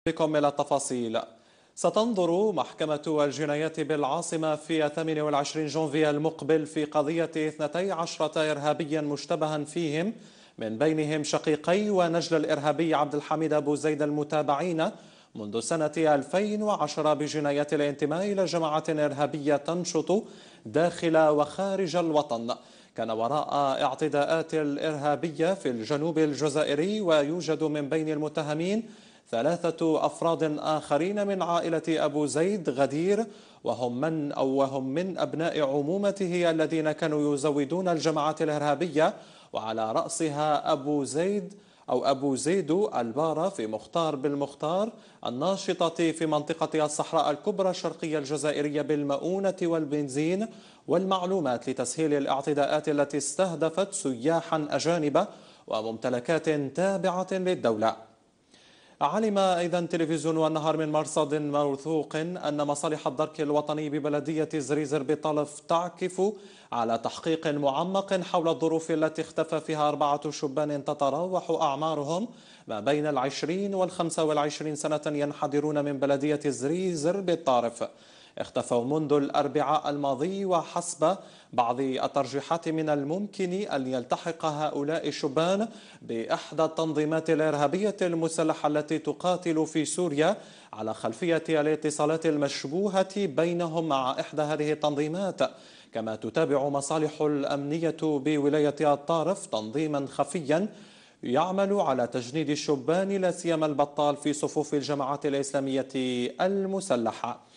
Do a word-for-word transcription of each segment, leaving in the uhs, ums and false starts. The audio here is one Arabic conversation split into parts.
بكم إلى التفاصيل. ستنظر محكمة الجنايات بالعاصمة في ثمانية وعشرين جونفي المقبل في قضية اثنتي عشرة إرهابيا مشتبها فيهم، من بينهم شقيقي ونجل الإرهابي عبد الحميد أبو زيد المتابعين منذ سنة ألفين وعشرة بجنايات الانتماء إلى جماعة إرهابية تنشط داخل وخارج الوطن. كان وراء اعتداءات الإرهابية في الجنوب الجزائري، ويوجد من بين المتهمين ثلاثة أفراد آخرين من عائلة أبو زيد غدير، وهم من أو وهم من أبناء عمومته الذين كانوا يزودون الجماعات الإرهابية، وعلى رأسها أبو زيد أو أبو زيدو البارة في مختار بالمختار الناشطة في منطقة الصحراء الكبرى الشرقية الجزائرية بالمؤونة والبنزين والمعلومات لتسهيل الاعتداءات التي استهدفت سياحا أجانب وممتلكات تابعة للدولة. علم أيضا تلفزيون النهار من مرصد موثوق أن مصالح الدرك الوطني ببلدية زريزر بطلف تعكف على تحقيق معمق حول الظروف التي اختفى فيها أربعة شبان تتراوح أعمارهم ما بين العشرين والخمسة والعشرين سنة ينحدرون من بلدية زريزر بالطارف. اختفوا منذ الأربعاء الماضي، وحسب بعض الترجيحات من الممكن أن يلتحق هؤلاء الشبان بإحدى التنظيمات الإرهابية المسلحة التي تقاتل في سوريا، على خلفية الاتصالات المشبوهة بينهم مع إحدى هذه التنظيمات. كما تتابع مصالح الأمنية بولاية الطارف تنظيما خفيا يعمل على تجنيد الشبان لا سيما البطال في صفوف الجماعات الإسلامية المسلحة.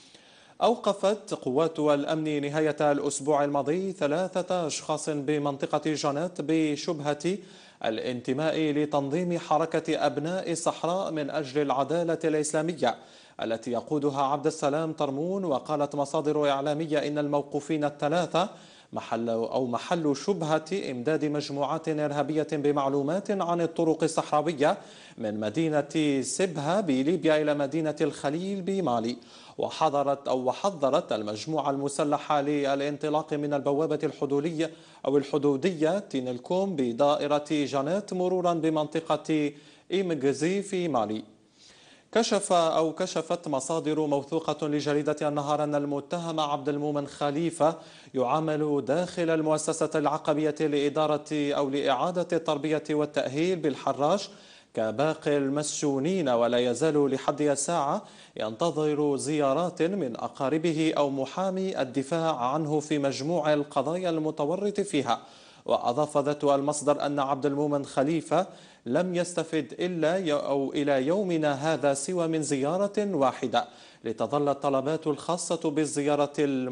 أوقفت قوات الأمن نهاية الأسبوع الماضي ثلاثة أشخاص بمنطقة جانات بشبهة الانتماء لتنظيم حركة أبناء الصحراء من أجل العدالة الإسلامية التي يقودها عبد السلام طرمون. وقالت مصادر إعلامية إن الموقوفين الثلاثة محل أو محل شبهة إمداد مجموعات إرهابية بمعلومات عن الطرق الصحراوية من مدينة سبها بليبيا إلى مدينة الخليل بمالي. وحضرت أو وحضرت المجموعة المسلحة للانطلاق من البوابة الحدودية أو الحدودية تينلكوم بدائرة جانات مرورا بمنطقة إيمغزي في مالي. كشف أو كشفت مصادر موثوقة لجريدة النهار أن المتهم عبد المؤمن خليفة يعامل داخل المؤسسة العقبية لإدارة أو لإعادة التربية والتأهيل بالحراش كباقي المسجونين، ولا يزال لحد الساعة ينتظر زيارات من أقاربه أو محامي الدفاع عنه في مجموع القضايا المتورط فيها. وأضاف ذات المصدر أن عبد المؤمن خليفة لم يستفد إلا أو إلى يومنا هذا سوى من زيارة واحدة، لتظل الطلبات الخاصة بالزيارة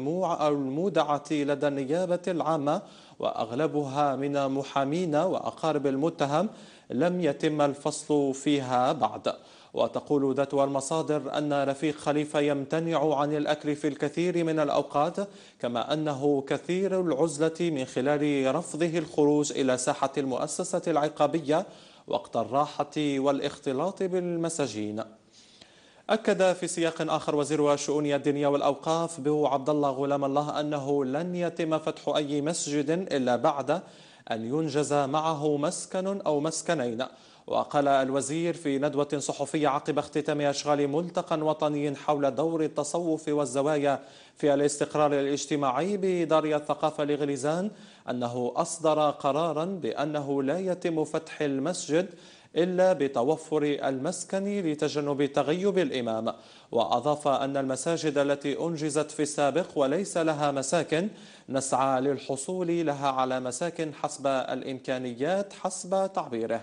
المودعة لدى النيابة العامة وأغلبها من محامين وأقارب المتهم لم يتم الفصل فيها بعد. وتقول ذات المصادر أن رفيق خليفة يمتنع عن الأكل في الكثير من الأوقات، كما أنه كثير العزلة من خلال رفضه الخروج إلى ساحة المؤسسة العقابية وقت الراحة والاختلاط بالمساجين. أكد في سياق آخر وزير الشؤون الدينية والأوقاف بو عبد الله غلام الله أنه لن يتم فتح أي مسجد إلا بعد أن ينجز معه مسكن أو مسكنين. وقال الوزير في ندوة صحفية عقب اختتام أشغال ملتقى وطني حول دور التصوف والزوايا في الاستقرار الاجتماعي بدار الثقافة لغليزان أنه أصدر قرارا بأنه لا يتم فتح المسجد إلا بتوفر المسكن لتجنب تغيب الإمام. وأضاف أن المساجد التي أنجزت في السابق وليس لها مساكن نسعى للحصول لها على مساكن حسب الإمكانيات حسب تعبيره.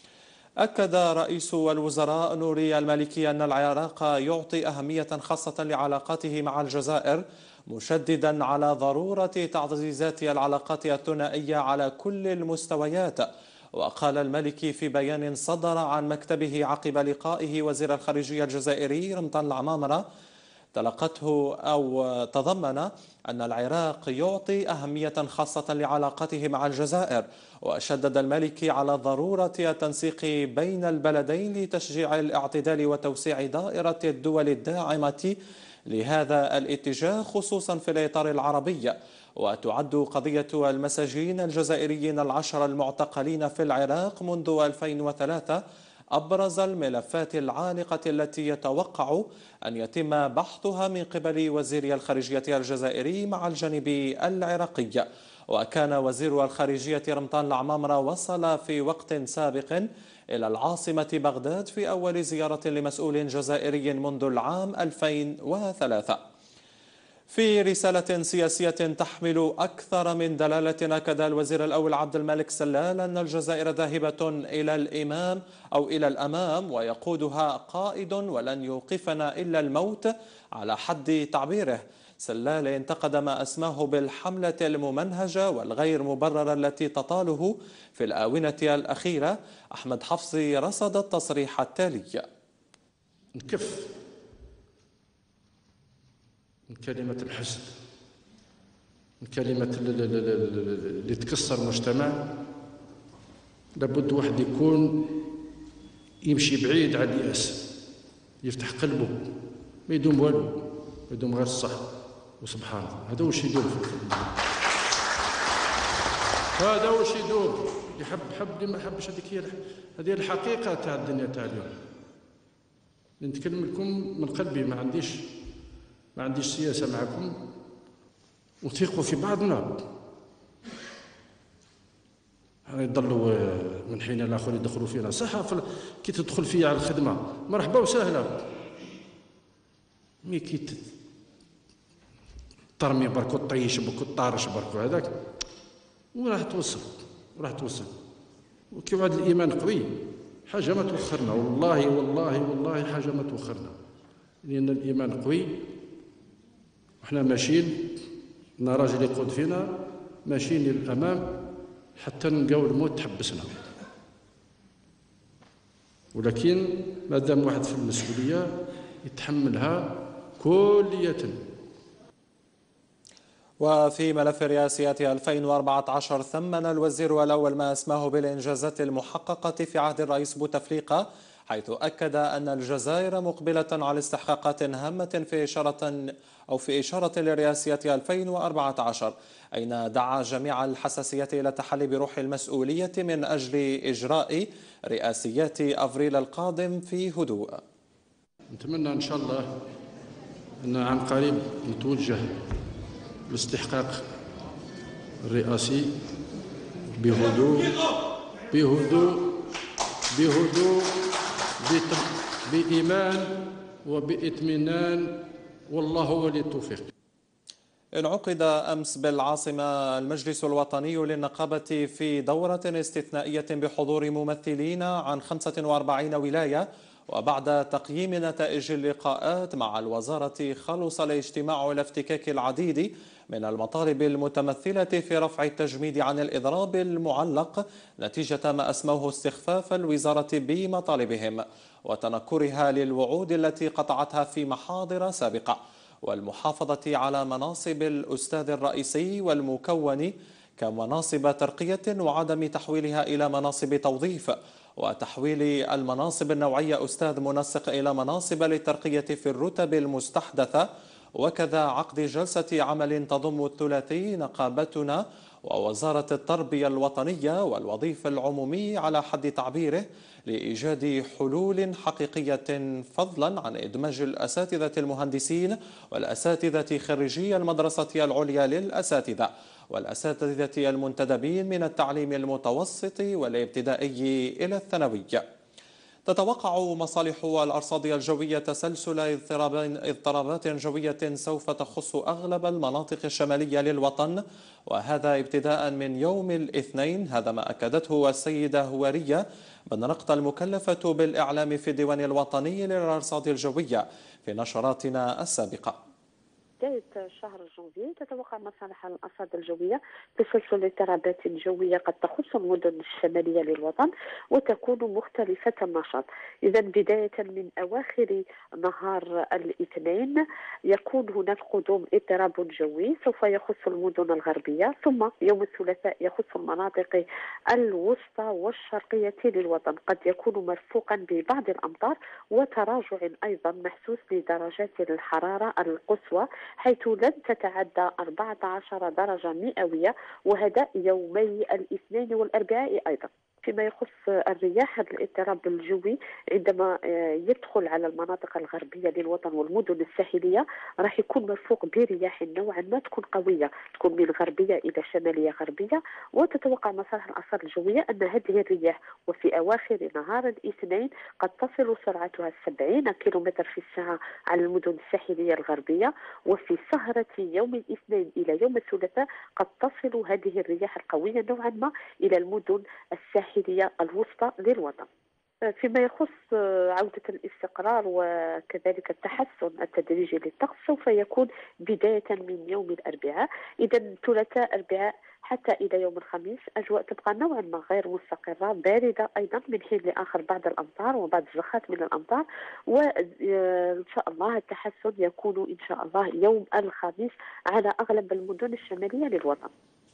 أكد رئيس الوزراء نوري المالكي أن العراق يعطي أهمية خاصة لعلاقاته مع الجزائر، مشددا على ضرورة تعزيزات العلاقات الثنائية على كل المستويات. وقال المالكي في بيان صدر عن مكتبه عقب لقائه وزير الخارجية الجزائري رمضان العمامرة تلقته أو تضمن أن العراق يعطي أهمية خاصة لعلاقته مع الجزائر. وشدد المالكي على ضرورة التنسيق بين البلدين لتشجيع الاعتدال وتوسيع دائرة الدول الداعمة لهذا الاتجاه خصوصا في الإطار العربي. وتعد قضية المساجين الجزائريين العشرة المعتقلين في العراق منذ ألفين وثلاثة أبرز الملفات العالقة التي يتوقع أن يتم بحثها من قبل وزير الخارجية الجزائري مع الجانب العراقي. وكان وزير الخارجية رمضان العمامرة وصل في وقت سابق إلى العاصمة بغداد في أول زيارة لمسؤول جزائري منذ العام ألفين وثلاثة. في رسالة سياسية تحمل أكثر من دلالة، أكد الوزير الأول عبد الملك سلال أن الجزائر ذاهبة إلى الإمام أو إلى الأمام ويقودها قائد ولن يوقفنا إلا الموت على حد تعبيره. سلال انتقد ما أسماه بالحملة الممنهجة والغير مبررة التي تطاله في الآونة الأخيرة. أحمد حفصي رصد التصريح التالي: نكف من كلمة الحسد، من كلمة اللي تكسر المجتمع. لابد واحد يكون يمشي بعيد على اليأس، يفتح قلبه، ما يدوم والو، ما يدوم غير الصح وسبحان الله. هذا واش يدوم في الدنيا، هذا واش يدوم. اللي حب حب، اللي ما حبش، هذيك هي هذه الحقيقة تاع الدنيا تاع اليوم. نتكلم لكم من قلبي، ما عنديش ما عنديش سياسة معكم، وثيقوا في بعضنا. يضلوا من حين لاخر يدخلوا فينا، صح كي تدخل فيا على الخدمة مرحبا وسهلا، مي كي ترمي بركو طيش بركو طارش بركو هذاك وراح توصل وراح توصل. وكي وعد الإيمان قوي حاجة ما توخرنا، والله والله والله حاجة ما توخرنا، لأن الإيمان قوي وحنا ماشيين، لنا راجل يقود فينا، ماشيين للأمام حتى نلقاو الموت تحبسنا. ولكن مادام واحد في المسؤولية يتحملها كلية. وفي ملف الرئاسيات ألفين وأربعة عشر ثمن الوزير الأول ما اسماه بالإنجازات المحققة في عهد الرئيس بوتفليقة، حيث أكد أن الجزائر مقبلة على استحقاقات هامة في إشارة أو في إشارة للرئاسيات ألفين وأربعة عشر، أين دعا جميع الحساسية إلى التحلي بروح المسؤولية من أجل إجراء رئاسيات أفريل القادم في هدوء. نتمنى إن شاء الله أن عن قريب نتوجه لاستحقاق الرئاسي بهدوء بهدوء بهدوء بإيمان وبإطمئنان، والله ولي التوفيق. انعقد أمس بالعاصمة المجلس الوطني للنقابة في دورة استثنائية بحضور ممثلين عن خمسة وأربعين ولاية. وبعد تقييم نتائج اللقاءات مع الوزارة، خلص الاجتماع إلى افتكاك العديد من المطالب المتمثلة في رفع التجميد عن الإضراب المعلق نتيجة ما أسموه استخفاف الوزارة بمطالبهم وتنكرها للوعود التي قطعتها في محاضر سابقة، والمحافظة على مناصب الأستاذ الرئيسي والمكون كمناصب ترقية وعدم تحويلها إلى مناصب توظيف، وتحويل المناصب النوعية أستاذ منسق إلى مناصب للترقية في الرتب المستحدثة، وكذا عقد جلسة عمل تضم الثلاثي نقابتنا ووزارة التربية الوطنية والوظيفة العمومي على حد تعبيره لإيجاد حلول حقيقية، فضلا عن إدماج الأساتذة المهندسين والأساتذة خريجي المدرسة العليا للأساتذة والأساتذة المنتدبين من التعليم المتوسط والابتدائي إلى الثانوي. تتوقع مصالح الأرصاد الجوية تسلسل اضطرابات جوية سوف تخص أغلب المناطق الشمالية للوطن، وهذا ابتداء من يوم الاثنين. هذا ما أكدته السيدة هوارية بن رقط المكلفة بالإعلام في الديوان الوطني للأرصاد الجوية في نشراتنا السابقة. بداية شهر جونفي تتوقع مصالح الأرصاد الجوية تسلسل اضطرابات جوية قد تخص المدن الشمالية للوطن وتكون مختلفة النشاط. إذا بداية من أواخر نهار الاثنين يكون هناك قدوم اضطراب جوي سوف يخص المدن الغربية، ثم يوم الثلاثاء يخص المناطق الوسطى والشرقية للوطن، قد يكون مرفوقا ببعض الأمطار وتراجع أيضا محسوس لدرجات الحرارة القصوى، حيث لن تتعدى أربعة عشر درجة مئوية، وهذا يومي الاثنين والأربعاء أيضا. فيما يخص الرياح، هذا الاضطراب الجوي عندما يدخل على المناطق الغربيه للوطن والمدن الساحليه راح يكون مرفوق برياح نوعا ما تكون قويه، تكون من غربيه الى شماليه غربيه، وتتوقع مصالح الارصاد الجويه ان هذه الرياح وفي اواخر نهار الاثنين قد تصل سرعتها سبعين كيلومتر في الساعه على المدن الساحليه الغربيه، وفي سهره يوم الاثنين الى يوم الثلاثاء قد تصل هذه الرياح القويه نوعا ما الى المدن الساحليه الوسطى للوطن. فيما يخص عودة الاستقرار وكذلك التحسن التدريجي للطقس سوف يكون بداية من يوم الأربعاء، إذا ثلاثاء أربعاء حتى إلى يوم الخميس أجواء تبقى نوعا ما غير مستقرة باردة أيضا من حين لآخر بعض الأمطار وبعض الزخات من الأمطار، وإن شاء الله التحسن يكون إن شاء الله يوم الخميس على أغلب المدن الشمالية للوطن.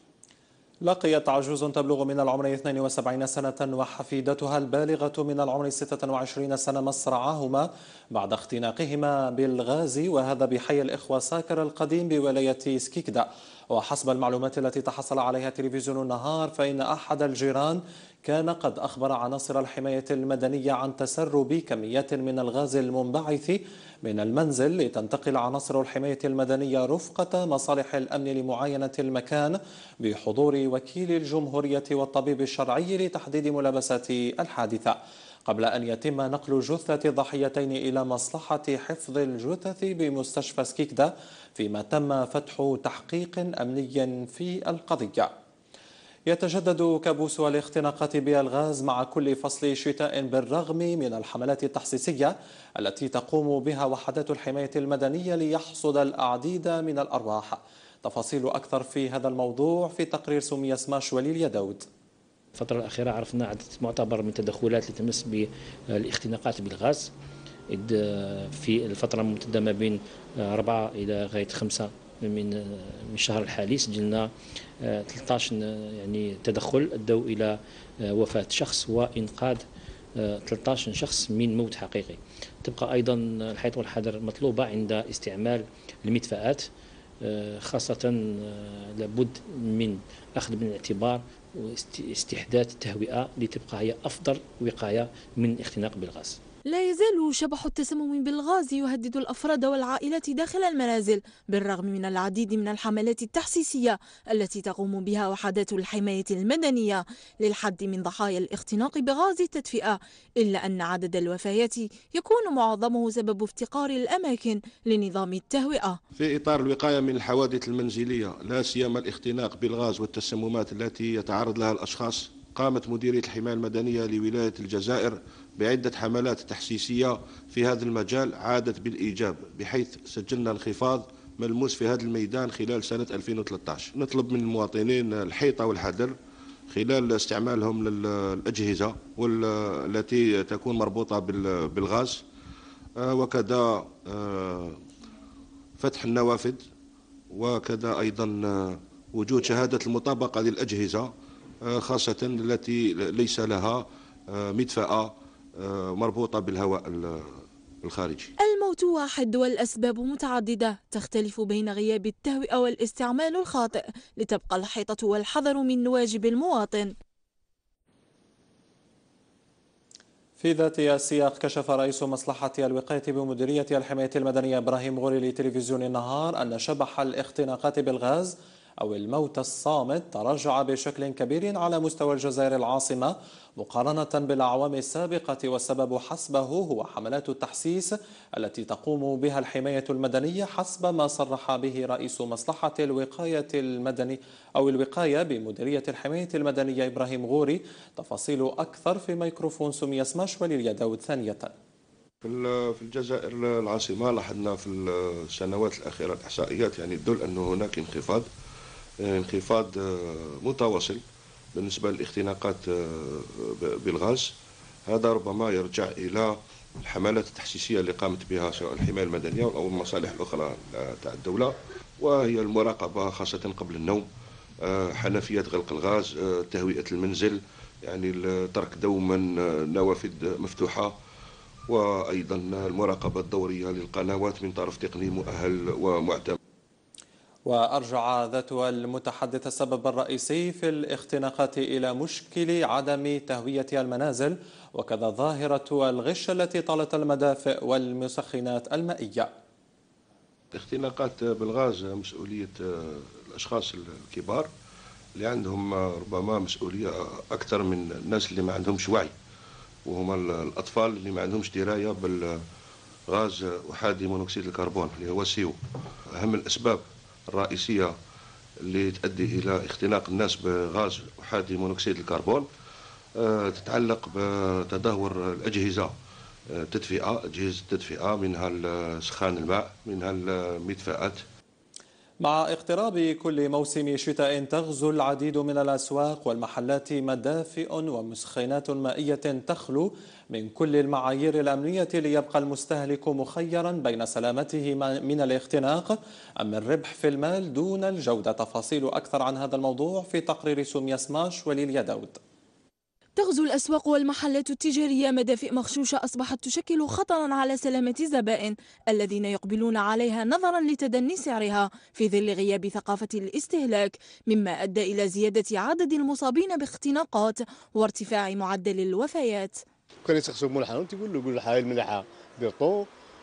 لقيت عجوز تبلغ من العمر اثنين وسبعين سنة وحفيدتها البالغة من العمر ستة وعشرين سنة مصرعهما بعد اختناقهما بالغاز، وهذا بحي الإخوة ساكر القديم بولاية سكيكدا. وحسب المعلومات التي تحصل عليها تلفزيون النهار فإن أحد الجيران كان قد أخبر عناصر الحماية المدنية عن تسرب كميات من الغاز المنبعث من المنزل، لتنتقل عناصر الحماية المدنية رفقة مصالح الأمن لمعاينة المكان بحضور وكيل الجمهورية والطبيب الشرعي لتحديد ملابسات الحادثة، قبل أن يتم نقل جثة الضحيتين إلى مصلحة حفظ الجثث بمستشفى سكيكدا، فيما تم فتح تحقيق أمني في القضية. يتجدد كابوس الاختناقات بالغاز مع كل فصل شتاء بالرغم من الحملات التحسيسية التي تقوم بها وحدات الحماية المدنية ليحصد العديد من الأرواح. تفاصيل أكثر في هذا الموضوع في تقرير سمية سماش وليليا داود. الفترة الأخيرة عرفنا عدد معتبر من التدخلات اللي تمس بالاختناقات بالغاز في الفترة الممتدة ما بين أربعة إلى غاية خمسة من من الشهر الحالي. سجلنا ثلاثة عشر يعني تدخل ادوا الى وفاة شخص وانقاذ ثلاثة عشر شخص من موت حقيقي. تبقى ايضا الحيط والحذر مطلوبة عند استعمال المدفأات، خاصة لابد من اخذ من الاعتبار واستحداث التهوئة لتبقى هي افضل وقاية من الاختناق بالغاز. لا يزال شبح التسمم بالغاز يهدد الأفراد والعائلات داخل المنازل بالرغم من العديد من الحملات التحسيسية التي تقوم بها وحدات الحماية المدنية للحد من ضحايا الاختناق بغاز التدفئة، إلا أن عدد الوفيات يكون معظمه سبب افتقار الأماكن لنظام التهوئة. في إطار الوقاية من الحوادث المنزلية لا سيما الاختناق بالغاز والتسممات التي يتعرض لها الأشخاص، قامت مديرية الحماية المدنية لولاية الجزائر بعدة حملات تحسيسية في هذا المجال عادت بالإيجاب، بحيث سجلنا انخفاض ملموس في هذا الميدان خلال سنة ألفين وثلاثة عشر. نطلب من المواطنين الحيطة والحذر خلال استعمالهم للأجهزة والتي تكون مربوطة بالغاز، وكذا فتح النوافذ، وكذا أيضا وجود شهادة المطابقة للأجهزة خاصة التي ليس لها مدفأة مربوطة بالهواء الخارجي. الموت واحد والأسباب متعددة تختلف بين غياب التهوئة والاستعمال الخاطئ، لتبقى الحيطة والحذر من واجب المواطن. في ذات السياق كشف رئيس مصلحة الوقاية بمديرية الحماية المدنية إبراهيم غوري لتلفزيون النهار أن شبح الاختناقات بالغاز أو الموت الصامت تراجع بشكل كبير على مستوى الجزائر العاصمة مقارنة بالأعوام السابقة، والسبب حسبه هو حملات التحسيس التي تقوم بها الحماية المدنية حسب ما صرح به رئيس مصلحة الوقاية المدني أو الوقاية بمديرية الحماية المدنية إبراهيم غوري. تفاصيل أكثر في ميكروفون سمية سماش وليليا داود ثانية. في الجزائر العاصمة لاحظنا في السنوات الأخيرة الإحصائيات يعني تدل أن هناك انخفاض انخفاض متواصل بالنسبة للاختناقات بالغاز. هذا ربما يرجع إلى الحملات التحسيسية اللي قامت بها سواء الحماية المدنية أو المصالح الأخرى تاع الدولة، وهي المراقبة خاصة قبل النوم، حنفيات غلق الغاز، تهوية المنزل، يعني ترك دوما نوافذ مفتوحة، وأيضا المراقبة الدورية للقنوات من طرف تقني مؤهل ومعتمد. وأرجع ذات المتحدث السبب الرئيسي في الاختناقات إلى مشكل عدم تهوية المنازل وكذا ظاهرة الغش التي طالت المدافئ والمسخنات المائية. الاختناقات بالغاز مسؤولية الأشخاص الكبار اللي عندهم ربما مسؤولية أكثر من الناس اللي ما عندهمش وعي، وهما الأطفال اللي ما عندهمش دراية بالغاز أحادي مونوكسيد الكربون اللي هو سيو. أهم الأسباب الرئيسية اللي تؤدي إلى اختناق الناس بغاز أحادي مونوكسيد الكربون تتعلق بتدهور الأجهزة التدفئة، أجهزة التدفئة منها سخان الماء، منها المدفأات. مع اقتراب كل موسم شتاء تغزو العديد من الأسواق والمحلات مدافئ ومسخنات مائية تخلو من كل المعايير الأمنية ليبقى المستهلك مخيرا بين سلامته من الاختناق أم الربح في المال دون الجودة. تفاصيل أكثر عن هذا الموضوع في تقرير سمية سماش وليليا داود. تغزو الأسواق والمحلات التجارية مدافئ مغشوشة أصبحت تشكل خطرا على سلامة الزبائن الذين يقبلون عليها نظرا لتدني سعرها في ظل غياب ثقافة الاستهلاك، مما أدى إلى زيادة عدد المصابين باختناقات وارتفاع معدل الوفيات. كان يسخسوا مول الحانوت يقول له يقول الحاجة المليحة دير طون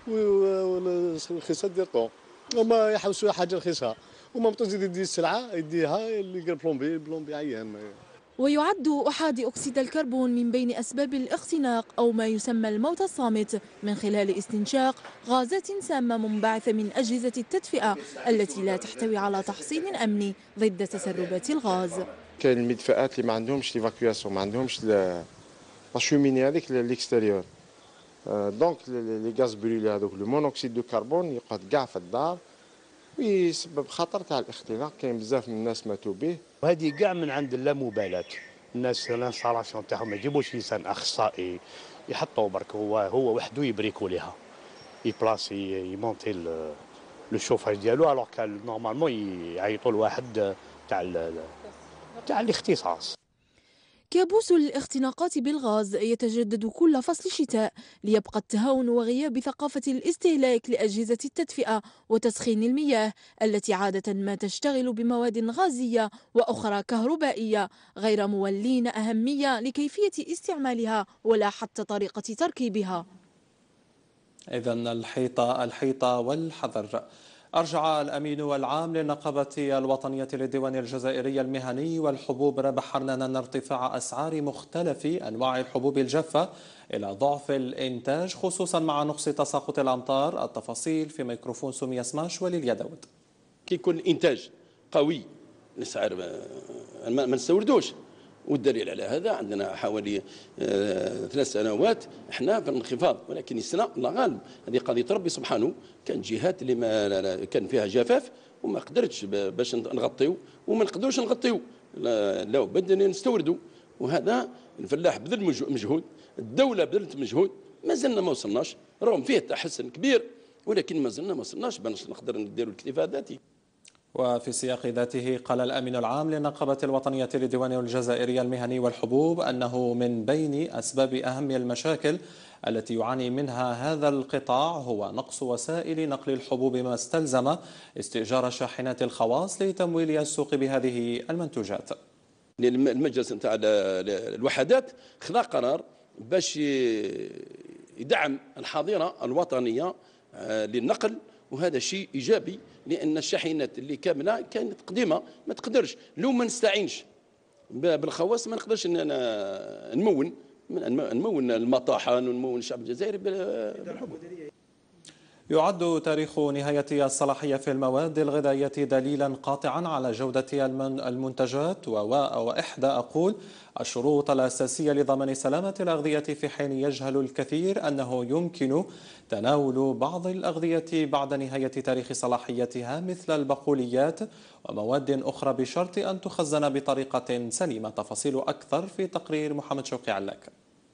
والرخيصة دير طون، وما يحوسوا حاجة رخيصة وما متزيد يدي السلعة يديها اللي يقال بلومبي البلومبي عيان. ويعد أحادي أكسيد الكربون من بين أسباب الاختناق أو ما يسمى الموت الصامت من خلال استنشاق غازات سامة منبعثة من أجهزة التدفئة التي لا تحتوي على تحصين أمني ضد تسربات الغاز. كاين المدفئات اللي ما عندهمش ليفاكياسيون، ما عندهمش لا شوميني هذيك ليكستيريور، دونك لي غاز بريلي هذوك لو مونوكسيد دو كربون يقعد كاع في الدار ويسبب خطر تاع الاختناق. كاين بزاف من الناس ماتوا به، وهذه كاع من عند اللامبالاة. الناس الانستالاسيون تاعهم ما يجيبوش انسان اخصائي يحطوا برك هو هو وحده يبريكو ليها يبلاسي يمونتي لو شوفاج ديالو، الوغ كان نورمالمون يعيطوا لواحد تاع تاع الاختصاص. كابوس الاختناقات بالغاز يتجدد كل فصل شتاء ليبقى التهاون وغياب ثقافة الاستهلاك لأجهزة التدفئة وتسخين المياه التي عادة ما تشتغل بمواد غازية وأخرى كهربائية غير مولين أهمية لكيفية استعمالها ولا حتى طريقة تركيبها. إذن الحيطة الحيطة والحذر. أرجع الأمين العام للنقابة الوطنية للديوان الجزائري المهني والحبوب رابح حرنان ارتفاع أسعار مختلف أنواع الحبوب الجافة إلى ضعف الإنتاج خصوصا مع نقص تساقط الأمطار. التفاصيل في ميكروفون سمية سماش وليليا داود. كي يكون الإنتاج قوي الأسعار ما نستوردوش، والدليل على هذا عندنا حوالي آه ثلاث سنوات احنا في الانخفاض، ولكن السنه الله غالب هذه قضيه ربي سبحانه. كان جهات اللي ما لا لا كان فيها جفاف وما قدرتش باش نغطيو وما نقدروش نغطيو، لا بدنا نستوردوا، وهذا الفلاح بذل مجهود، الدوله بذلت مجهود، ما زلنا ما وصلناش رغم فيه تحسن كبير، ولكن ما زلنا ما وصلناش باش نقدر نديروا الاكتفاء الذاتي. وفي سياق ذاته قال الأمين العام للنقابة الوطنية للديوان الجزائري المهني والحبوب أنه من بين أسباب أهم المشاكل التي يعاني منها هذا القطاع هو نقص وسائل نقل الحبوب، ما استلزم استئجار شاحنات الخواص لتمويل السوق بهذه المنتوجات. المجلس نتاع الوحدات خذا قرار باش يدعم الحاضرة الوطنية للنقل، وهذا شيء إيجابي لأن الشاحنات اللي كاملة كانت قديمة ما تقدرش، لو ما نستعينش بالخواص ما نقدرش نمون نمون المطاحن ونمون الشعب الجزائري بالحبوب. يعد تاريخ نهاية الصلاحية في المواد الغذائية دليلا قاطعا على جودة المنتجات، وإحدى أقول الشروط الأساسية لضمان سلامة الأغذية، في حين يجهل الكثير أنه يمكن تناول بعض الأغذية بعد نهاية تاريخ صلاحيتها مثل البقوليات ومواد أخرى بشرط أن تخزن بطريقة سليمة. تفاصيل أكثر في تقرير محمد شوقي علاك.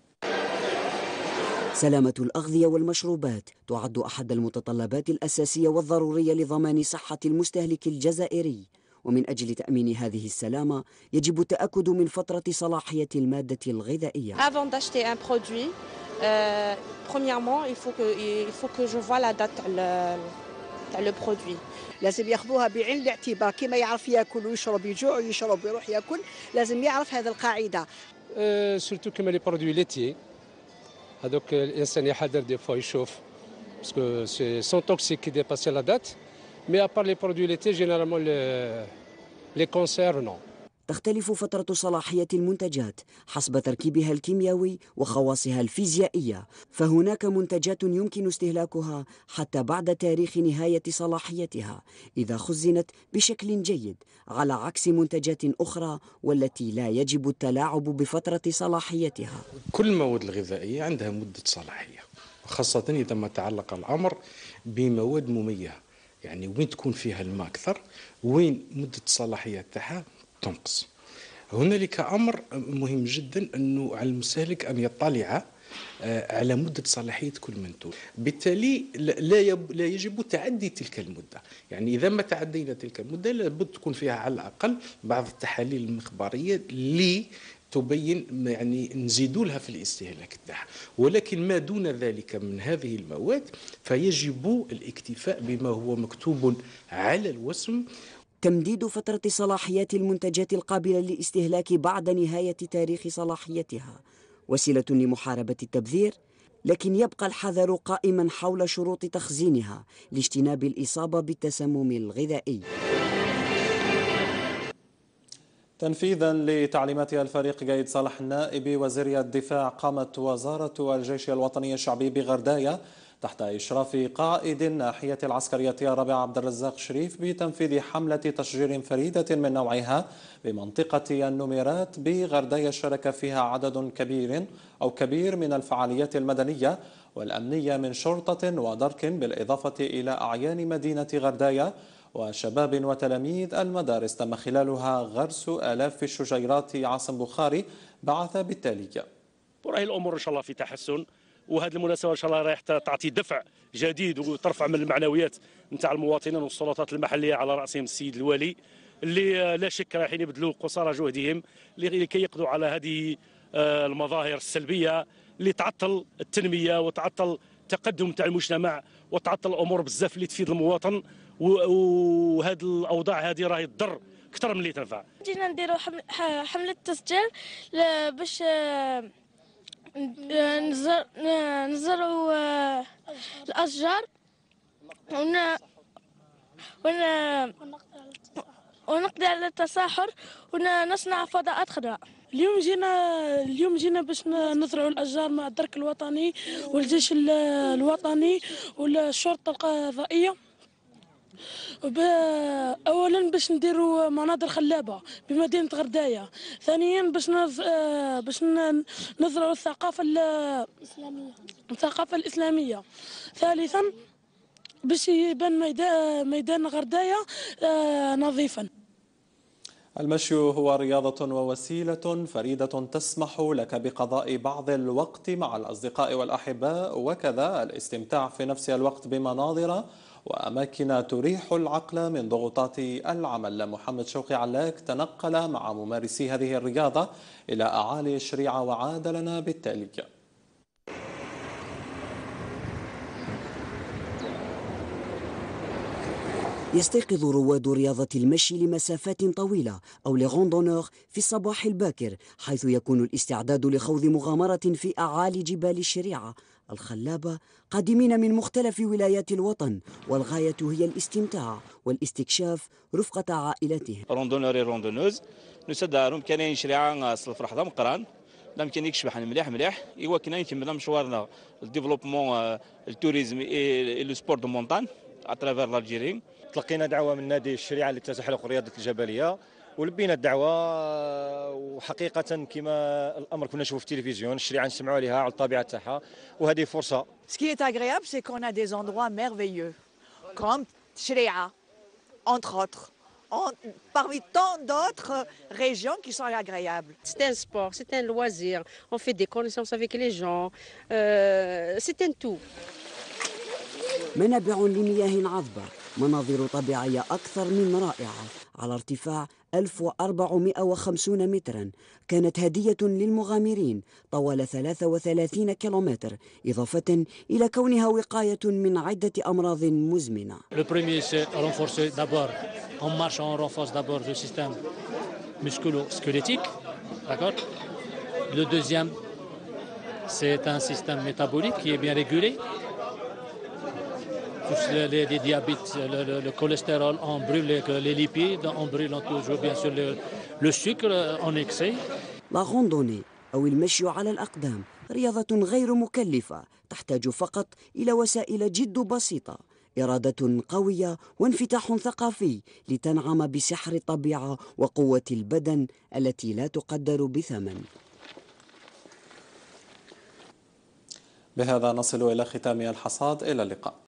سلامة الأغذية والمشروبات تعد أحد المتطلبات الأساسية والضرورية لضمان صحة المستهلك الجزائري، ومن أجل تأمين هذه السلامة يجب التأكد من فترة صلاحية المادة الغذائية. Avant d'acheter un produit, euh, premièrement, il faut que il faut que je vois la date تاع لو برودوي. لازم ياخذوها بعين الاعتبار، كما يعرف ياكل ويشرب يجوع ويشرب ويروح ياكل، لازم يعرف هذه القاعده. أه سورتو كما لي برودوي ليتي هذوك الانسان يحذر دي فوا يشوف باسكو سي سون توكسيك كي ديباسي لا دات مي ابار لي برودوي ليتي جينيرالمون لي كونسيرف نو. تختلف فترة صلاحية المنتجات حسب تركيبها الكيميائي وخواصها الفيزيائية، فهناك منتجات يمكن استهلاكها حتى بعد تاريخ نهاية صلاحيتها إذا خزنت بشكل جيد، على عكس منتجات أخرى والتي لا يجب التلاعب بفترة صلاحيتها. كل المواد الغذائية عندها مدة صلاحية، خاصة إذا ما تعلق الأمر بمواد مميزة، يعني وين تكون فيها الماء أكثر وين مدة الصلاحية تاعها تنقص. هنالك أمر مهم جدا أنه على المستهلك أن يطلع على مدة صلاحية كل منتوج، بالتالي لا لا يجب تعدي تلك المدة، يعني إذا ما تعدينا تلك المدة لابد تكون فيها على الأقل بعض التحاليل المخبرية اللي تبين يعني نزيدوا لها في الاستهلاك تاعها، ولكن ما دون ذلك من هذه المواد فيجب الاكتفاء بما هو مكتوب على الوسم. تمديد فترة صلاحيات المنتجات القابلة للاستهلاك بعد نهاية تاريخ صلاحيتها وسيلة لمحاربة التبذير، لكن يبقى الحذر قائما حول شروط تخزينها لاجتناب الإصابة بالتسمم الغذائي. تنفيذا لتعليمات الفريق قايد صالح النائبي وزير الدفاع، قامت وزارة الجيش الوطني الشعبي بغرداية تحت إشراف قائد الناحية العسكرية الرابع عبد الرزاق شريف بتنفيذ حملة تشجير فريدة من نوعها بمنطقة النميرات بغرداية، شارك فيها عدد كبير أو كبير من الفعاليات المدنية والأمنية من شرطة ودرك، بالإضافة إلى أعيان مدينة غرداية وشباب وتلاميذ المدارس. تم خلالها غرس آلاف الشجيرات. عاصم بخاري بعث بالتالي. وراهي الأمور إن شاء الله في تحسن، وهذه المناسبة إن شاء الله راح تعطي دفع جديد وترفع من المعنويات نتاع المواطنين والسلطات المحلية على رأسهم السيد الوالي، اللي لا شك رايحين يبذلوا قصارى جهدهم لكي يقضوا على هذه المظاهر السلبية اللي تعطل التنمية وتعطل التقدم تاع المجتمع وتعطل الأمور بزاف اللي تفيد المواطن، وهذه الأوضاع هذه راهي تضر أكثر من اللي تنفع. جينا نديروا حملة تسجيل باش نزرعوا الأشجار ون ونقضي على التصاحر ونصنع فضاءات خضراء. اليوم جينا اليوم جينا باش نزرعوا الأشجار مع الدرك الوطني والجيش الوطني والشرطة القضائية. اولا باش نديروا مناظر خلابه بمدينه غردايه، ثانيا باش نز... باش نزرعوا الثقافه الاسلاميه الثقافه الاسلاميه، ثالثا باش يبان ميدان ميدان غردايه نظيفا. المشي هو رياضة ووسيلة فريدة تسمح لك بقضاء بعض الوقت مع الأصدقاء والأحباء، وكذا الاستمتاع في نفس الوقت بمناظر وأماكن تريح العقل من ضغوطات العمل. محمد شوقي علاك تنقل مع ممارسي هذه الرياضة إلى أعالي الشريعة وعاد لنا بالتالي. يستيقظ رواد رياضة المشي لمسافات طويلة أو لغوندونور في الصباح الباكر، حيث يكون الاستعداد لخوض مغامرة في أعالي جبال الشريعة الخلابة، قادمين من مختلف ولايات الوطن، والغاية هي الاستمتاع والاستكشاف رفقة عائلتهم. روندونوري روندونوز نسدارهم كاين شريعة صلف رحضة مقران لم كان يكشف عن مليح مليح إيوا كنا يكملنا مشوارنا الديفلوبمون التوريزم اي لو سبور دو مونتان اترافير لالجيري. تلقينا دعوة من نادي الشريعة للتزحلق ورياضة الجبلية ولبينا الدعوة، وحقيقة كما الأمر كنا نشوفوا في التلفزيون الشريعة نسمعوا عليها على الطبيعة تاعها، وهذه فرصة. Ce qui est agréable, c'est qu'on a des endroits merveilleux, comme Shri'a, entre autres, en, parmi tant d'autres régions qui sont agréables. C'est un sport, c'est un loisir, on fait des connaissances avec les gens, euh, c'est un tout. منابع لمياه عذبة، مناظر طبيعية أكثر من رائعة على ارتفاع ألف وأربعمائة وخمسين مترا كانت هدية للمغامرين طوال ثلاثة وثلاثين كيلومتر، إضافة إلى كونها وقاية من عدة أمراض مزمنة. Le premier c'est renforcer d'abord en marche on renforce d'abord le système musculo-squelettique, d'accord. Le deuxième c'est un système métabolique qui est bien régulé. Les, les, les diabètes, le, le, le cholestérol, on brûle les, les lipides, on brûle toujours bien sûr le, le sucre en excès. لا غوندوني أو المشي على الأقدام رياضة غير مكلفة، تحتاج فقط إلى وسائل جد بسيطة، إرادة قوية وانفتاح ثقافي لتنعم بسحر الطبيعة وقوة البدن التي لا تقدر بثمن. بهذا نصل إلى ختام الحصاد، إلى اللقاء.